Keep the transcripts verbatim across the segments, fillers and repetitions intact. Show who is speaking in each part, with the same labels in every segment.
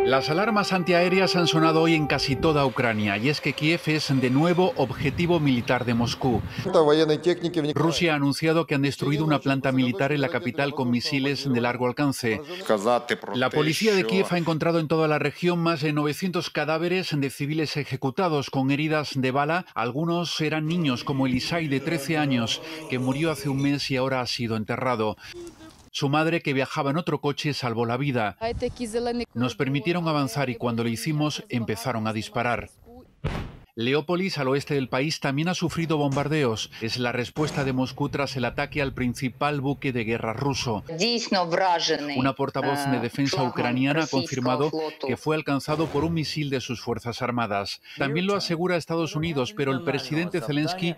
Speaker 1: Las alarmas antiaéreas han sonado hoy en casi toda Ucrania, y es que Kiev es de nuevo objetivo militar de Moscú. Rusia ha anunciado que han destruido una planta militar en la capital con misiles de largo alcance. La policía de Kiev ha encontrado en toda la región más de novecientos cadáveres de civiles ejecutados con heridas de bala. Algunos eran niños, como Elisai, de trece años, que murió hace un mes y ahora ha sido enterrado. Su madre, que viajaba en otro coche, salvó la vida. Nos permitieron avanzar y cuando lo hicimos empezaron a disparar. Leópolis, al oeste del país, también ha sufrido bombardeos. Es la respuesta de Moscú tras el ataque al principal buque de guerra ruso. Una portavoz de defensa ucraniana ha confirmado que fue alcanzado por un misil de sus fuerzas armadas. También lo asegura Estados Unidos, pero el presidente Zelensky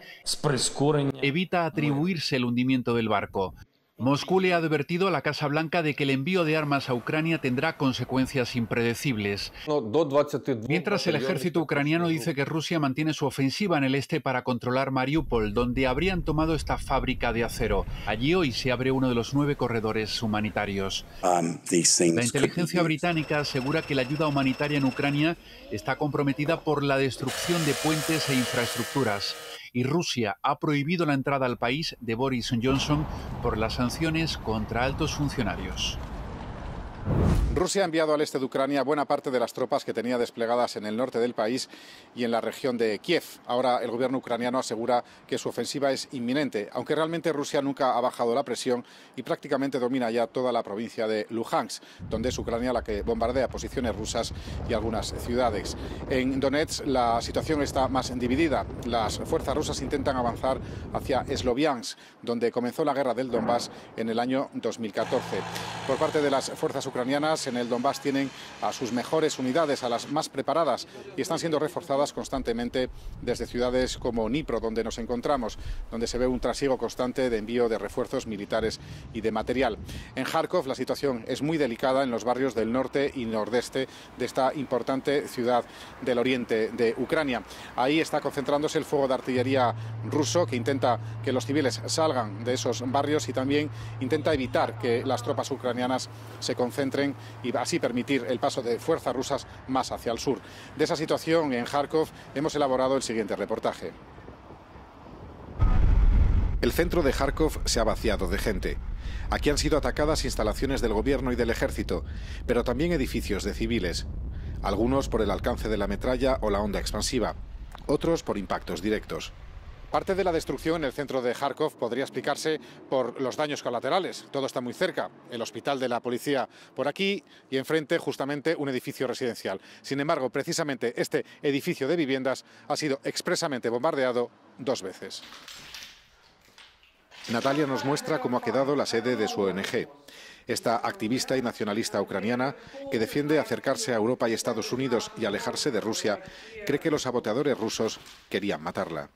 Speaker 1: evita atribuirse el hundimiento del barco. Moscú le ha advertido a la Casa Blanca de que el envío de armas a Ucrania tendrá consecuencias impredecibles. Mientras el ejército ucraniano dice que Rusia mantiene su ofensiva en el este para controlar Mariupol, donde habrían tomado esta fábrica de acero. Allí hoy se abre uno de los nueve corredores humanitarios. La inteligencia británica asegura que la ayuda humanitaria en Ucrania está comprometida por la destrucción de puentes e infraestructuras. Y Rusia ha prohibido la entrada al país de Boris Johnson por las sanciones contra altos funcionarios.
Speaker 2: Rusia ha enviado al este de Ucrania buena parte de las tropas que tenía desplegadas en el norte del país y en la región de Kiev. Ahora el gobierno ucraniano asegura que su ofensiva es inminente, aunque realmente Rusia nunca ha bajado la presión y prácticamente domina ya toda la provincia de Luhansk, donde es Ucrania la que bombardea posiciones rusas y algunas ciudades. En Donetsk la situación está más dividida. Las fuerzas rusas intentan avanzar hacia Sloviansk, donde comenzó la guerra del Donbass en el año dos mil catorce. Por parte de las fuerzas ucranianas, en el Donbass tienen a sus mejores unidades, a las más preparadas, y están siendo reforzadas constantemente desde ciudades como Dnipro, donde nos encontramos, donde se ve un trasiego constante de envío de refuerzos militares y de material. En Kharkov la situación es muy delicada en los barrios del norte y nordeste de esta importante ciudad del oriente de Ucrania. Ahí está concentrándose el fuego de artillería ruso, que intenta que los civiles salgan de esos barrios y también intenta evitar que las tropas ucranianas se concentren y así permitir el paso de fuerzas rusas más hacia el sur. De esa situación en Kharkov hemos elaborado el siguiente reportaje. El centro de Kharkov se ha vaciado de gente. Aquí han sido atacadas instalaciones del gobierno y del ejército, pero también edificios de civiles. Algunos por el alcance de la metralla o la onda expansiva, otros por impactos directos. Parte de la destrucción en el centro de Kharkov podría explicarse por los daños colaterales. Todo está muy cerca. El hospital de la policía por aquí y enfrente justamente un edificio residencial. Sin embargo, precisamente este edificio de viviendas ha sido expresamente bombardeado dos veces. Natalia nos muestra cómo ha quedado la sede de su O N G. Esta activista y nacionalista ucraniana, que defiende acercarse a Europa y Estados Unidos y alejarse de Rusia, cree que los saboteadores rusos querían matarla.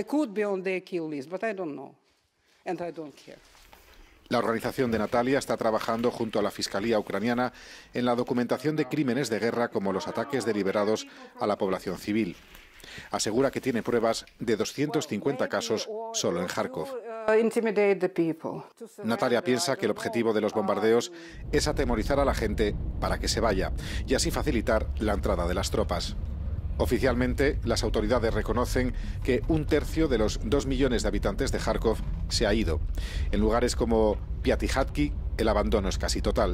Speaker 2: La organización de Natalia está trabajando junto a la Fiscalía ucraniana en la documentación de crímenes de guerra como los ataques deliberados a la población civil. Asegura que tiene pruebas de doscientos cincuenta casos solo en Kharkov. Natalia piensa que el objetivo de los bombardeos es atemorizar a la gente para que se vaya y así facilitar la entrada de las tropas. Oficialmente, las autoridades reconocen que un tercio de los dos millones de habitantes de Kharkov se ha ido. En lugares como Piatihatki, el abandono es casi total.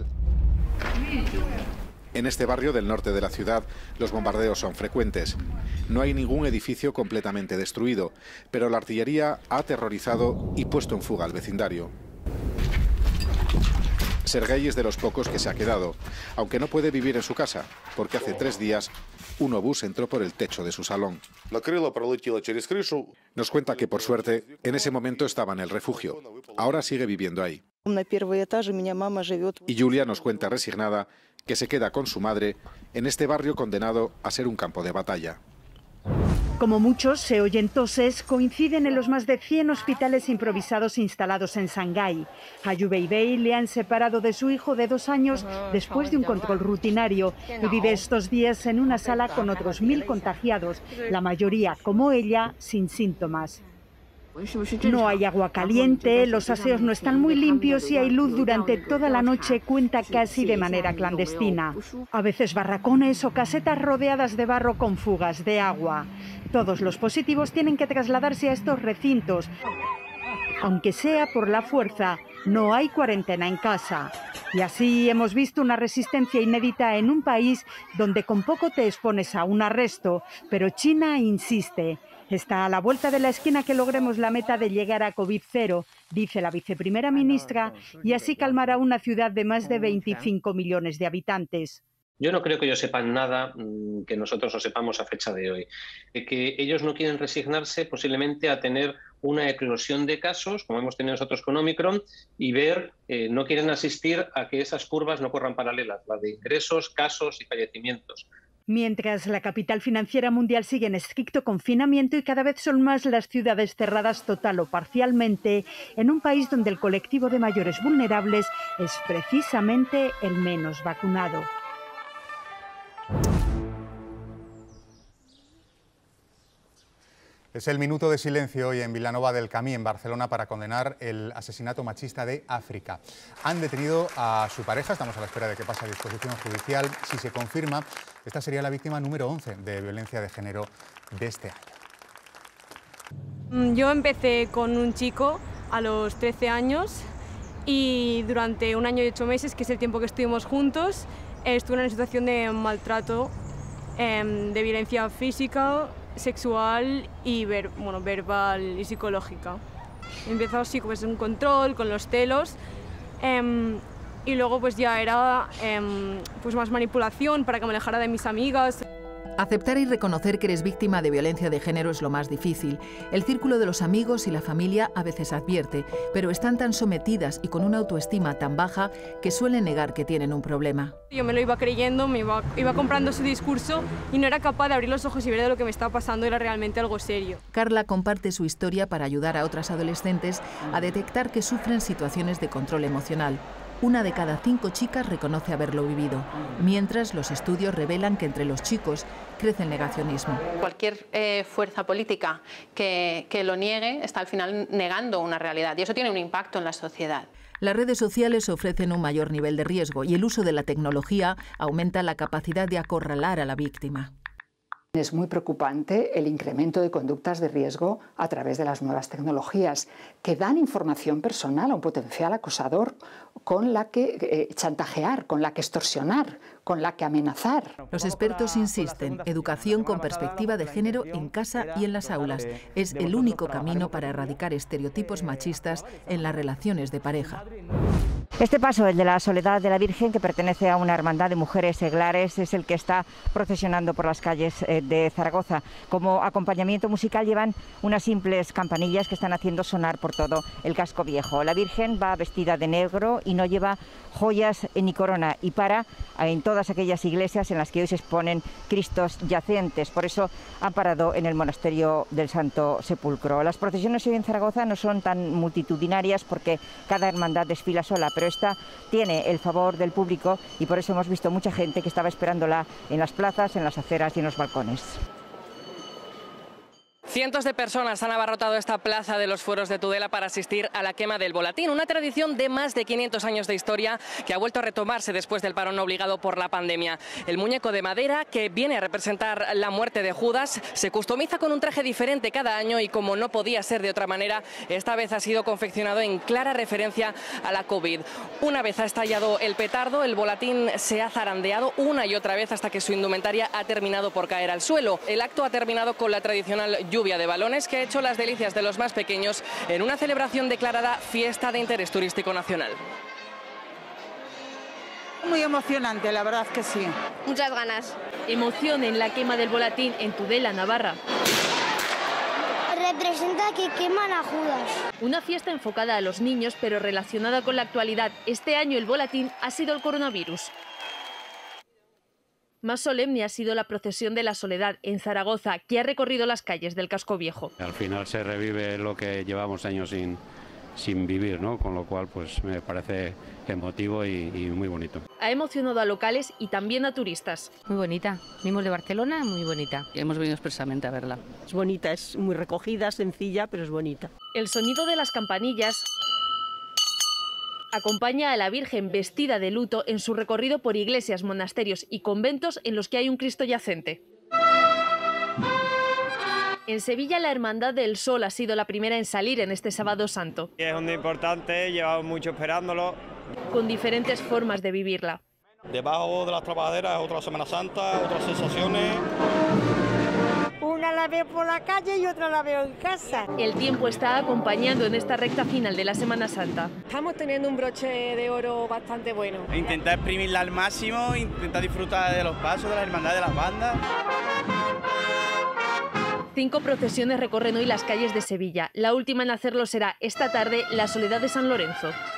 Speaker 2: En este barrio del norte de la ciudad, los bombardeos son frecuentes. No hay ningún edificio completamente destruido, pero la artillería ha aterrorizado y puesto en fuga al vecindario. Sergei es de los pocos que se ha quedado, aunque no puede vivir en su casa, porque hace tres días un obús entró por el techo de su salón. Nos cuenta que, por suerte, en ese momento estaba en el refugio. Ahora sigue viviendo ahí. Y Julia nos cuenta resignada que se queda con su madre en este barrio condenado a ser un campo de batalla.
Speaker 3: Como muchos, se oyen toses, coinciden en los más de cien hospitales improvisados instalados en Shanghái. A Yu Beibei le han separado de su hijo de dos años después de un control rutinario y vive estos días en una sala con otros mil contagiados, la mayoría, como ella, sin síntomas. No hay agua caliente, los aseos no están muy limpios y hay luz durante toda la noche, cuenta casi de manera clandestina. A veces barracones o casetas rodeadas de barro con fugas de agua. Todos los positivos tienen que trasladarse a estos recintos. Aunque sea por la fuerza, no hay cuarentena en casa. Y así hemos visto una resistencia inédita en un país donde con poco te expones a un arresto, pero China insiste. Está a la vuelta de la esquina que logremos la meta de llegar a COVID cero, dice la viceprimera ministra, y así calmará una ciudad de más de veinticinco millones de habitantes.
Speaker 4: Yo no creo que ellos sepan nada que nosotros no sepamos a fecha de hoy. Que ellos no quieren resignarse posiblemente a tener una eclosión de casos, como hemos tenido nosotros con Omicron, y ver, eh, no quieren asistir a que esas curvas no corran paralelas, la de ingresos, casos y fallecimientos.
Speaker 3: Mientras la capital financiera mundial sigue en estricto confinamiento y cada vez son más las ciudades cerradas total o parcialmente, en un país donde el colectivo de mayores vulnerables es precisamente el menos vacunado.
Speaker 5: Es el minuto de silencio hoy en Vilanova del Camí, en Barcelona, para condenar el asesinato machista de África. Han detenido a su pareja, estamos a la espera de que pase a disposición judicial. Si se confirma, esta sería la víctima número once de violencia de género de este año.
Speaker 6: Yo empecé con un chico a los trece años y durante un año y ocho meses, que es el tiempo que estuvimos juntos, estuve en una situación de maltrato, de violencia física, sexual y ver, bueno, verbal y psicológica. Empezó así pues un control con los celos eh, y luego pues ya era eh, pues más manipulación para que me alejara de mis amigas.
Speaker 7: Aceptar y reconocer que eres víctima de violencia de género es lo más difícil. El círculo de los amigos y la familia a veces advierte, pero están tan sometidas y con una autoestima tan baja que suelen negar que tienen un problema.
Speaker 6: Yo me lo iba creyendo, me iba, iba comprando su discurso y no era capaz de abrir los ojos y ver de lo que me estaba pasando era realmente algo serio.
Speaker 7: Carla comparte su historia para ayudar a otras adolescentes a detectar que sufren situaciones de control emocional. Una de cada cinco chicas reconoce haberlo vivido, mientras los estudios revelan que entre los chicos crece el negacionismo.
Speaker 8: Cualquier eh, fuerza política que, que lo niegue está al final negando una realidad y eso tiene un impacto en la sociedad.
Speaker 7: Las redes sociales ofrecen un mayor nivel de riesgo y el uso de la tecnología aumenta la capacidad de acorralar a la víctima.
Speaker 9: Es muy preocupante el incremento de conductas de riesgo a través de las nuevas tecnologías que dan información personal a un potencial acosador con la que eh, chantajear, con la que extorsionar, con la que amenazar.
Speaker 7: Los expertos insisten, educación con perspectiva de género en casa y en las aulas. Es el único camino para erradicar estereotipos machistas en las relaciones de pareja.
Speaker 10: Este paso, el de la Soledad de la Virgen, que pertenece a una hermandad de mujeres seglares, es el que está procesionando por las calles de Zaragoza. Como acompañamiento musical llevan unas simples campanillas que están haciendo sonar por todo el casco viejo. La Virgen va vestida de negro y no lleva joyas ni corona y para en todas aquellas iglesias en las que hoy se exponen Cristos yacentes. Por eso han parado en el monasterio del Santo Sepulcro. Las procesiones hoy en Zaragoza no son tan multitudinarias porque cada hermandad desfila sola, pero esta tiene el favor del público y por eso hemos visto mucha gente que estaba esperándola en las plazas, en las aceras y en los balcones.
Speaker 11: Cientos de personas han abarrotado esta plaza de los Fueros de Tudela para asistir a la quema del volatín, una tradición de más de quinientos años de historia que ha vuelto a retomarse después del parón obligado por la pandemia. El muñeco de madera, que viene a representar la muerte de Judas, se customiza con un traje diferente cada año y, como no podía ser de otra manera, esta vez ha sido confeccionado en clara referencia a la COVID. Una vez ha estallado el petardo, el volatín se ha zarandeado una y otra vez hasta que su indumentaria ha terminado por caer al suelo. El acto ha terminado con la tradicional lluvia de balones que ha hecho las delicias de los más pequeños en una celebración declarada fiesta de interés turístico nacional.
Speaker 12: Muy emocionante, la verdad que sí.
Speaker 13: Muchas ganas.
Speaker 14: Emoción en la quema del volatín en Tudela, Navarra.
Speaker 13: Representa que queman a Judas.
Speaker 14: Una fiesta enfocada a los niños, pero relacionada con la actualidad. Este año el volatín ha sido el coronavirus. Más solemne ha sido la procesión de la Soledad en Zaragoza, que ha recorrido las calles del casco viejo.
Speaker 15: Al final se revive lo que llevamos años sin, sin vivir, ¿no? Con lo cual pues me parece emotivo y, y muy bonito.
Speaker 14: ha emocionado a locales y también a turistas.
Speaker 16: Muy bonita, venimos de Barcelona, muy bonita. Hemos venido expresamente a verla.
Speaker 17: Es bonita, es muy recogida, sencilla, pero es bonita.
Speaker 14: El sonido de las campanillas acompaña a la Virgen vestida de luto en su recorrido por iglesias, monasterios y conventos en los que hay un Cristo yacente. En Sevilla, la Hermandad del Sol ha sido la primera en salir en este Sábado Santo.
Speaker 18: Es un día importante, llevamos mucho esperándolo.
Speaker 14: Con diferentes formas de vivirla.
Speaker 18: Debajo de las trabajaderas, otra Semana Santa, otras sensaciones.
Speaker 19: Una la veo por la calle y otra la veo en casa.
Speaker 14: El tiempo está acompañando en esta recta final de la Semana Santa.
Speaker 20: Estamos teniendo un broche de oro bastante bueno.
Speaker 21: Intentar exprimirla al máximo, intentar disfrutar de los pasos, de la hermandad, de las bandas.
Speaker 14: Cinco procesiones recorren hoy las calles de Sevilla. La última en hacerlo será esta tarde la Soledad de San Lorenzo.